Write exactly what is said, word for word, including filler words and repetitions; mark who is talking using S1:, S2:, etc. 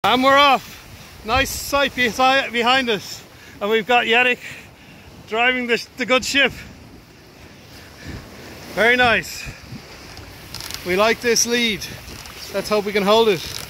S1: And we're off. Nice sight behind us. And we've got Yannick driving the, the good ship. Very nice. We like this lead. Let's hope we can hold it.